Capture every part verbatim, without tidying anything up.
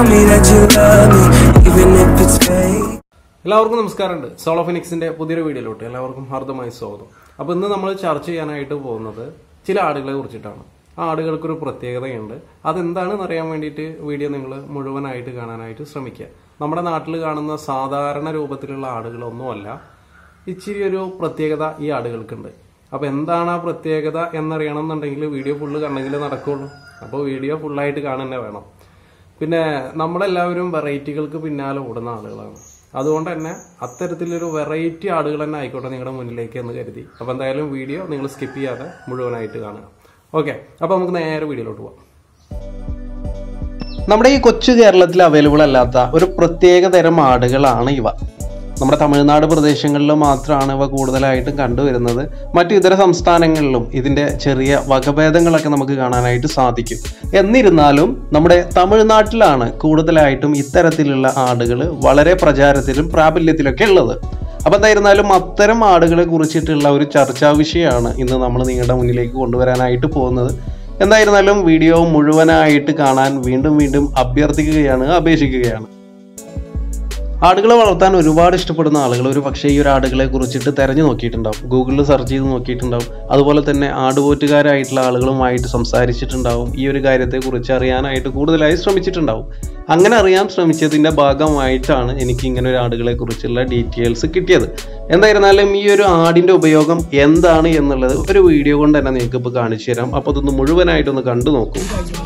me that you love me, even if it's fake. എല്ലാവർക്കും നമസ്കാരമുണ്ട്. Solo ഫിനിക്സിന്റെ പുതിയൊരു വീഡിയോയിലോട്ട് എല്ലാവർക്കും ഹാർദമായി സ്വാഗതം. അപ്പോൾ ഇന്ന് നമ്മൾ ചർച്ച ചെയ്യാനായിട്ട് പോകുന്നത് ചില ആടുകളെ കുറിച്ചിട്ടാണ്. ആ ആടുകൾക്കൊരു പ്രത്യേകതയുണ്ട്. അതെന്താണെന്ന് അറിയാൻ വേണ്ടിയിട്ട് വീഡിയോ നിങ്ങൾ മുഴുവനായിട്ട് കാണാനായിട്ട് ശ്രമിക്കുക. നമ്മുടെ നാട്ടിൽ കാണുന്ന സാധാരണ രൂപത്തിലുള്ള ആടുകളൊന്നുമല്ല, ഇച്ചിരി ഒരു പ്രത്യേകത ഈ ആടുകൾക്കുണ്ട്. അപ്പോൾ എന്താണ് ആ പ്രത്യേകത എന്നറിയണമെന്നുണ്ടെങ്കിൽ വീഡിയോ ഫുള്ള് കണ്ടെങ്കിലേ നടക്കുള്ളൂ. അപ്പോൾ വീഡിയോ ഫുള്ളായിട്ട് കാണുന്നേ വേണം. പിന്നെ നമ്മളെല്ലാവരും വെറൈറ്റികൾക്ക് പിന്നാലെ ഓടുന്ന ആളുകളാണ്. അതുകൊണ്ട് തന്നെ അത്തരത്തിലൊരു വെറൈറ്റി ആടുകൾ തന്നെ ആയിക്കോട്ടെ നിങ്ങളുടെ മുന്നിലേക്ക് എന്ന് കരുതി. അപ്പോൾ എന്തായാലും വീഡിയോ നിങ്ങൾ സ്കിപ്പ് ചെയ്യാതെ മുഴുവനായിട്ട് കാണുക. ഓക്കെ, അപ്പോൾ നമുക്ക് നേരെ വീഡിയോയിലോട്ട് പോകാം. നമ്മുടെ ഈ കൊച്ചു കേരളത്തിൽ അവൈലബിൾ അല്ലാത്ത ഒരു പ്രത്യേക തരം ആടുകളാണ് ഇവ. നമ്മുടെ തമിഴ്നാട് പ്രദേശങ്ങളിൽ മാത്രമാണ് ഇവ കൂടുതലായിട്ടും കണ്ടുവരുന്നത്. മറ്റു ഇതര സംസ്ഥാനങ്ങളിലും ഇതിൻ്റെ ചെറിയ വകഭേദങ്ങളൊക്കെ നമുക്ക് കാണാനായിട്ട് സാധിക്കും. എന്നിരുന്നാലും നമ്മുടെ തമിഴ്നാട്ടിലാണ് കൂടുതലായിട്ടും ഇത്തരത്തിലുള്ള ആടുകൾ വളരെ പ്രചാരത്തിലും പ്രാബല്യത്തിലൊക്കെ ഉള്ളത്. അപ്പം എന്തായിരുന്നാലും അത്തരം ആടുകളെ കുറിച്ചിട്ടുള്ള ഒരു ചർച്ചാ വിഷയമാണ് ഇന്ന് നമ്മൾ നിങ്ങളുടെ മുന്നിലേക്ക് കൊണ്ടുവരാനായിട്ട് പോകുന്നത്. എന്തായിരുന്നാലും വീഡിയോ മുഴുവനായിട്ട് കാണാൻ വീണ്ടും വീണ്ടും അഭ്യർത്ഥിക്കുകയാണ്, അപേക്ഷിക്കുകയാണ്. ആടുകളെ വളർത്താൻ ഒരുപാട് ഇഷ്ടപ്പെടുന്ന ആളുകൾ ഒരു പക്ഷേ ഈ ഒരു ആടുകളെ കുറിച്ചിട്ട് തിരഞ്ഞു നോക്കിയിട്ടുണ്ടാവും, ഗൂഗിളിൽ സെർച്ച് ചെയ്ത് നോക്കിയിട്ടുണ്ടാവും. അതുപോലെ തന്നെ ആടുപോറ്റുകാരായിട്ടുള്ള ആളുകളുമായിട്ട് സംസാരിച്ചിട്ടുണ്ടാവും, ഈ ഒരു കാര്യത്തെക്കുറിച്ച് അറിയാനായിട്ട് കൂടുതലായി ശ്രമിച്ചിട്ടുണ്ടാവും. അങ്ങനെ അറിയാൻ ശ്രമിച്ചതിൻ്റെ ഭാഗമായിട്ടാണ് എനിക്ക് ഇങ്ങനെ ഒരു ആടുകളെ കുറിച്ചുള്ള ഡീറ്റെയിൽസ് കിട്ടിയത്. എന്തായിരുന്നാലും ഈ ഒരു ആടിൻ്റെ ഉപയോഗം എന്താണ് എന്നുള്ളത് ഒരു വീഡിയോ കൊണ്ട് തന്നെ നിങ്ങൾക്ക് ഇപ്പോൾ കാണിച്ചു തരാം. അപ്പോൾ അതൊന്ന് മുഴുവനായിട്ടൊന്ന് കണ്ടു നോക്കൂ.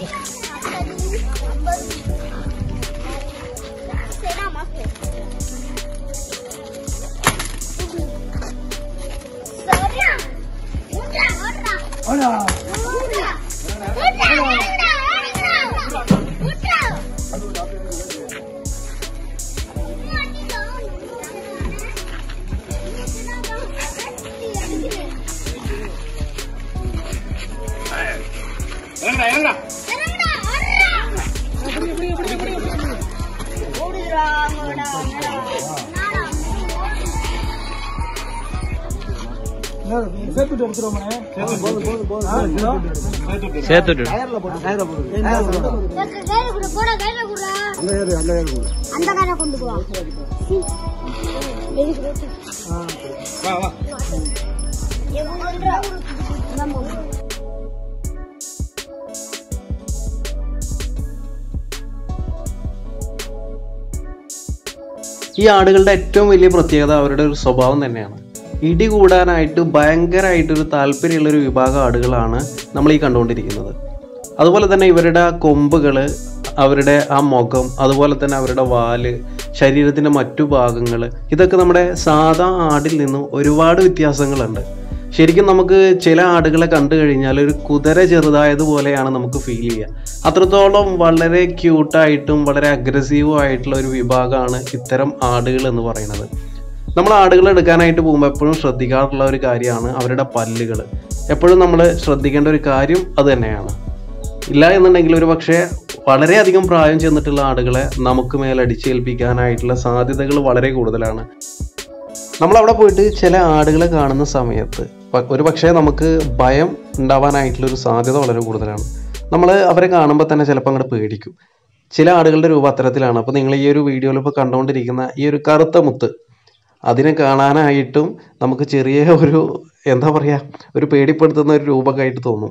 ഈ ആടുകളുടെ ഏറ്റവും വലിയ പ്രത്യേകത അവരുടെ ഒരു സ്വഭാവം തന്നെയാണ്. ഇടി കൂടാനായിട്ട് ഭയങ്കരമായിട്ടൊരു താല്പര്യമുള്ളൊരു വിഭാഗം ആടുകളാണ് നമ്മൾ ഈ കണ്ടുകൊണ്ടിരിക്കുന്നത്. അതുപോലെ തന്നെ ഇവരുടെ ആ കൊമ്പുകൾ, അവരുടെ ആ മുഖം, അതുപോലെ തന്നെ അവരുടെ വാല്, ശരീരത്തിൻ്റെ മറ്റു ഭാഗങ്ങൾ, ഇതൊക്കെ നമ്മുടെ സാധാ ആടിൽ നിന്നും ഒരുപാട് വ്യത്യാസങ്ങളുണ്ട്. ശരിക്കും നമുക്ക് ചില ആടുകളെ കണ്ടു കഴിഞ്ഞാൽ ഒരു കുതിര ചെറുതായതുപോലെയാണ് നമുക്ക് ഫീൽ ചെയ്യുക. അത്രത്തോളം വളരെ ക്യൂട്ടായിട്ടും വളരെ അഗ്രസീവും ആയിട്ടുള്ള ഒരു വിഭാഗമാണ് ഇത്തരം ആടുകൾ എന്ന് പറയുന്നത്. നമ്മൾ ആടുകൾ എടുക്കാനായിട്ട് പോകുമ്പോൾ എപ്പോഴും ശ്രദ്ധിക്കാറുള്ള ഒരു കാര്യമാണ് അവരുടെ പല്ലുകൾ. എപ്പോഴും നമ്മൾ ശ്രദ്ധിക്കേണ്ട ഒരു കാര്യം അത് തന്നെയാണ്. ഇല്ല എന്നുണ്ടെങ്കിൽ ഒരു പക്ഷേ വളരെയധികം പ്രായം ചെന്നിട്ടുള്ള ആടുകളെ നമുക്ക് മേലടിച്ചേൽപ്പിക്കാനായിട്ടുള്ള സാധ്യതകൾ വളരെ കൂടുതലാണ്. നമ്മളവിടെ പോയിട്ട് ചില ആടുകളെ കാണുന്ന സമയത്ത് ഒരു പക്ഷേ നമുക്ക് ഭയം ഉണ്ടാവാനായിട്ടുള്ളൊരു സാധ്യത വളരെ കൂടുതലാണ്. നമ്മൾ അവരെ കാണുമ്പോൾ തന്നെ ചിലപ്പോൾ അങ്ങോട്ട് പേടിക്കും. ചില ആടുകളുടെ രൂപം അത്തരത്തിലാണ്. അപ്പോൾ നിങ്ങൾ ഈ ഒരു വീഡിയോയിൽ ഇപ്പോൾ കണ്ടുകൊണ്ടിരിക്കുന്ന ഈ ഒരു കറുത്ത മുത്ത്, അതിനെ കാണാനായിട്ടും നമുക്ക് ചെറിയ ഒരു എന്താ പറയുക ഒരു പേടിപ്പെടുത്തുന്ന ഒരു രൂപമൊക്കെ ആയിട്ട് തോന്നും.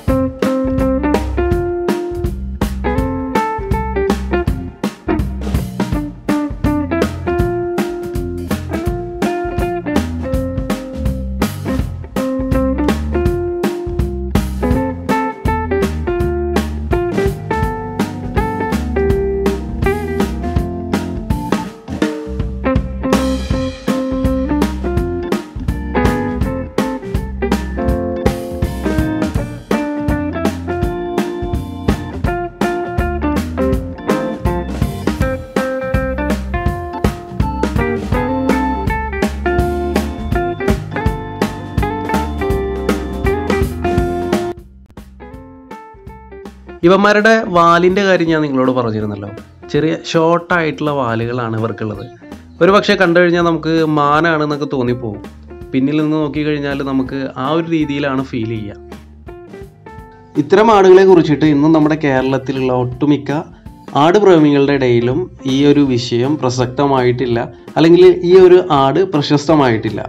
ഇവന്മാരുടെ വാലിൻ്റെ കാര്യം ഞാൻ നിങ്ങളോട് പറഞ്ഞിരുന്നല്ലോ. ചെറിയ ഷോർട്ടായിട്ടുള്ള വാലുകളാണ് ഇവർക്കുള്ളത്. ഒരു പക്ഷേ കണ്ടു കഴിഞ്ഞാൽ നമുക്ക് മാനാണെന്നൊക്കെ തോന്നിപ്പോകും. പിന്നിൽ നിന്ന് നോക്കിക്കഴിഞ്ഞാൽ നമുക്ക് ആ ഒരു രീതിയിലാണ് ഫീൽ ചെയ്യുക. ഇത്തരം ആടുകളെ കുറിച്ചിട്ട് ഇന്നും നമ്മുടെ കേരളത്തിലുള്ള ഒട്ടുമിക്ക ആട് പ്രേമികളുടെ ഇടയിലും ഈ ഒരു വിഷയം പ്രസക്തമായിട്ടില്ല, അല്ലെങ്കിൽ ഈ ഒരു ആട് പ്രശസ്തമായിട്ടില്ല.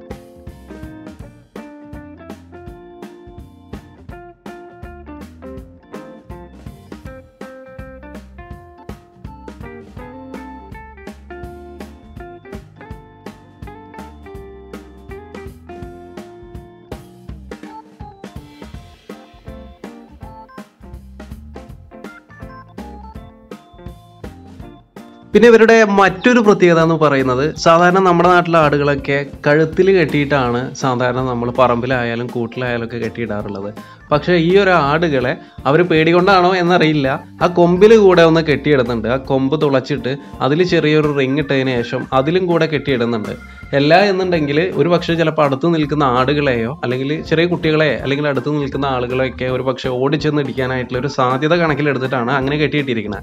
പിന്നെ ഇവരുടെ മറ്റൊരു പ്രത്യേകത എന്ന് പറയുന്നത്, സാധാരണ നമ്മുടെ നാട്ടിലെ ആടുകളൊക്കെ കഴുത്തിൽ കെട്ടിയിട്ടാണ് സാധാരണ നമ്മൾ പറമ്പിലായാലും കൂട്ടിലായാലും ഒക്കെ കെട്ടിയിടാറുള്ളത്. പക്ഷേ ഈ ഒരു ആടുകളെ അവർ പേടികൊണ്ടാണോ എന്നറിയില്ല, ആ കൊമ്പിൽ കൂടെ ഒന്ന് കെട്ടിയിടുന്നുണ്ട്. ആ കൊമ്പ് തുളച്ചിട്ട് അതിൽ ചെറിയൊരു റിങ് ഇട്ടതിന് ശേഷം അതിലും കൂടെ കെട്ടിയിടുന്നുണ്ട്. എല്ലാ എന്നുണ്ടെങ്കിൽ ഒരു പക്ഷേ ചിലപ്പോൾ അടുത്ത് നിൽക്കുന്ന ആടുകളെയോ അല്ലെങ്കിൽ ചെറിയ കുട്ടികളെ അല്ലെങ്കിൽ അടുത്ത് നിൽക്കുന്ന ആളുകളെയൊക്കെ ഒരു പക്ഷേ ഓടിച്ചെന്ന് ഇടിക്കാനായിട്ടുള്ള ഒരു സാധ്യത കണക്കിലെടുത്തിട്ടാണ് അങ്ങനെ കെട്ടിയിട്ടിരിക്കുന്നത്.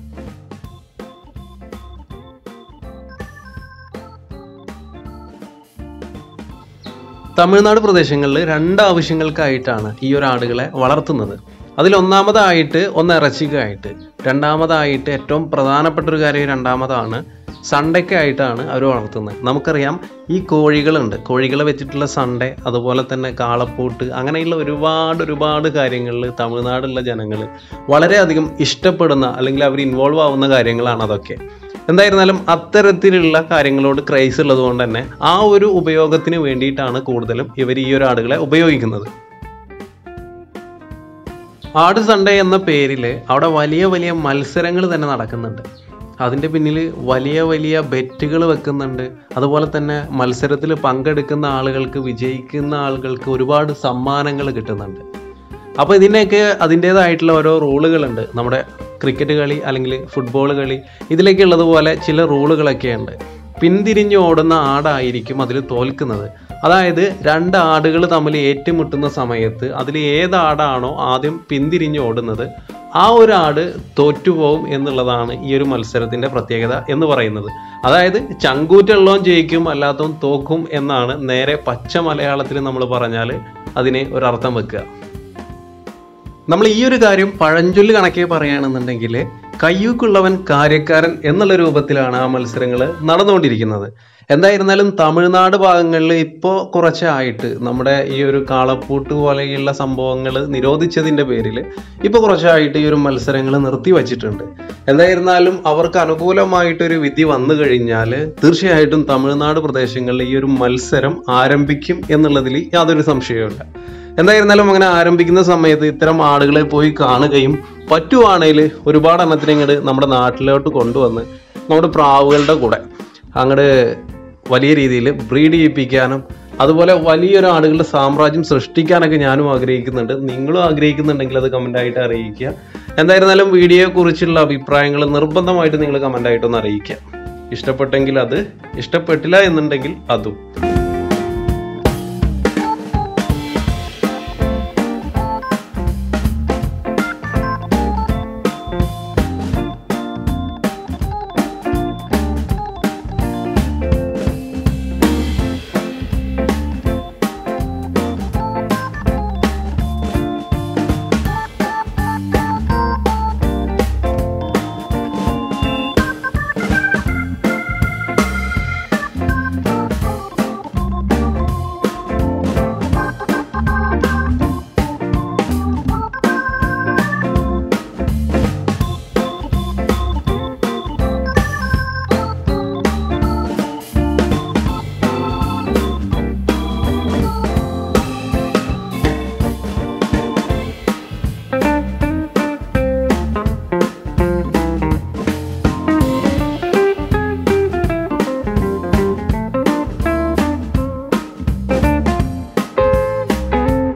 തമിഴ്നാട് പ്രദേശങ്ങളിൽ രണ്ട് ആവശ്യങ്ങൾക്കായിട്ടാണ് ഈ ഒരു ആടുകളെ വളർത്തുന്നത്. അതിലൊന്നാമതായിട്ട് ഒന്ന് ഇറച്ചിക്കായിട്ട്, രണ്ടാമതായിട്ട് ഏറ്റവും പ്രധാനപ്പെട്ട ഒരു കാര്യം രണ്ടാമതാണ് സണ്ടയ്ക്കായിട്ടാണ് അവർ വളർത്തുന്നത്. നമുക്കറിയാം ഈ കോഴികളുണ്ട്, കോഴികളെ വെച്ചിട്ടുള്ള സണ്ടേ, അതുപോലെ തന്നെ കാളപ്പൂട്ട്, അങ്ങനെയുള്ള ഒരുപാട് ഒരുപാട് കാര്യങ്ങളിൽ തമിഴ്നാടുള്ള ജനങ്ങൾ വളരെയധികം ഇഷ്ടപ്പെടുന്ന അല്ലെങ്കിൽ അവർ ഇൻവോൾവ് ആവുന്ന കാര്യങ്ങളാണ് അതൊക്കെ. എന്തായിരുന്നാലും അത്തരത്തിലുള്ള കാര്യങ്ങളോട് ക്രൈസ് ഉള്ളത് കൊണ്ട് തന്നെ ആ ഒരു ഉപയോഗത്തിന് വേണ്ടിയിട്ടാണ് കൂടുതലും ഇവർ ഈ ഒരു ആടുകളെ ഉപയോഗിക്കുന്നത്. ആട് സൺഡേ എന്ന പേരിൽ അവിടെ വലിയ വലിയ മത്സരങ്ങൾ തന്നെ നടക്കുന്നുണ്ട്. അതിൻ്റെ പിന്നിൽ വലിയ വലിയ ബെറ്റുകൾ വെക്കുന്നുണ്ട്. അതുപോലെ തന്നെ മത്സരത്തിൽ പങ്കെടുക്കുന്ന ആളുകൾക്ക്, വിജയിക്കുന്ന ആളുകൾക്ക് ഒരുപാട് സമ്മാനങ്ങൾ കിട്ടുന്നുണ്ട്. അപ്പോൾ ഇതിനൊക്കെ അതിൻ്റേതായിട്ടുള്ള ഓരോ റൂളുകളുണ്ട്. നമ്മുടെ ക്രിക്കറ്റ് കളി അല്ലെങ്കിൽ ഫുട്ബോൾ കളി ഇതിലേക്ക് ഉള്ളതുപോലെ ചില റൂളുകളൊക്കെ ഉണ്ട്. പിന്തിരിഞ്ഞ് ഓടുന്ന ആടായിരിക്കും അതിൽ തോൽക്കുന്നത്. അതായത് രണ്ട് ആടുകൾ തമ്മിൽ ഏറ്റുമുട്ടുന്ന സമയത്ത് അതിൽ ഏതാടാണോ ആദ്യം പിന്തിരിഞ്ഞ് ഓടുന്നത് ആ ഒരു ആട് തോറ്റുപോകും എന്നുള്ളതാണ് ഈ ഒരു മത്സരത്തിൻ്റെ പ്രത്യേകത എന്ന് പറയുന്നത്. അതായത് ചങ്കൂറ്റുള്ളവൻ ജയിക്കും, അല്ലാത്തവൻ തോക്കും എന്നാണ് നേരെ പച്ച മലയാളത്തിൽ നമ്മൾ പറഞ്ഞാൽ അതിനെ ഒരർത്ഥം വെക്കുക. നമ്മൾ ഈ ഒരു കാര്യം പഴഞ്ചൊല്ല് കണക്കെ പറയുകയാണെന്നുണ്ടെങ്കിൽ കയ്യൂക്കുള്ളവൻ കാര്യക്കാരൻ എന്നുള്ള രൂപത്തിലാണ് ആ മത്സരങ്ങൾ നടന്നുകൊണ്ടിരിക്കുന്നത്. എന്തായിരുന്നാലും തമിഴ്നാട് ഭാഗങ്ങളിൽ ഇപ്പോൾ കുറച്ചായിട്ട് നമ്മുടെ ഈ ഒരു കാളപ്പൂട്ട് പോലെയുള്ള സംഭവങ്ങൾ നിരോധിച്ചതിൻ്റെ പേരിൽ ഇപ്പോൾ കുറച്ചായിട്ട് ഈ ഒരു മത്സരങ്ങൾ നിർത്തി വച്ചിട്ടുണ്ട്. എന്തായിരുന്നാലും അവർക്ക് അനുകൂലമായിട്ടൊരു വിധി വന്നു കഴിഞ്ഞാൽ തീർച്ചയായിട്ടും തമിഴ്നാട് പ്രദേശങ്ങളിൽ ഈ ഒരു മത്സരം ആരംഭിക്കും എന്നുള്ളതിൽ യാതൊരു സംശയവുമില്ല. എന്തായിരുന്നാലും അങ്ങനെ ആരംഭിക്കുന്ന സമയത്ത് ഇത്തരം ആടുകളെ പോയി കാണുകയും പറ്റുവാണെങ്കിൽ ഒരുപാട് എണ്ണത്തിന് ഇങ്ങോട്ട് നമ്മുടെ നാട്ടിലോട്ട് കൊണ്ടുവന്ന് നമ്മുടെ പ്രാവുകളുടെ കൂടെ അങ്ങോട്ട് വലിയ രീതിയിൽ ബ്രീഡ് ചെയ്യിപ്പിക്കാനും അതുപോലെ വലിയൊരു ആടുകളുടെ സാമ്രാജ്യം സൃഷ്ടിക്കാനൊക്കെ ഞാനും ആഗ്രഹിക്കുന്നുണ്ട്. നിങ്ങളും ആഗ്രഹിക്കുന്നുണ്ടെങ്കിൽ അത് കമൻ്റായിട്ട് അറിയിക്കുക. എന്തായിരുന്നാലും വീഡിയോയെക്കുറിച്ചുള്ള അഭിപ്രായങ്ങൾ നിർബന്ധമായിട്ട് നിങ്ങൾ കമൻ്റായിട്ടൊന്ന് അറിയിക്കുക. ഇഷ്ടപ്പെട്ടെങ്കിൽ അത്, ഇഷ്ടപ്പെട്ടില്ല എന്നുണ്ടെങ്കിൽ അതും.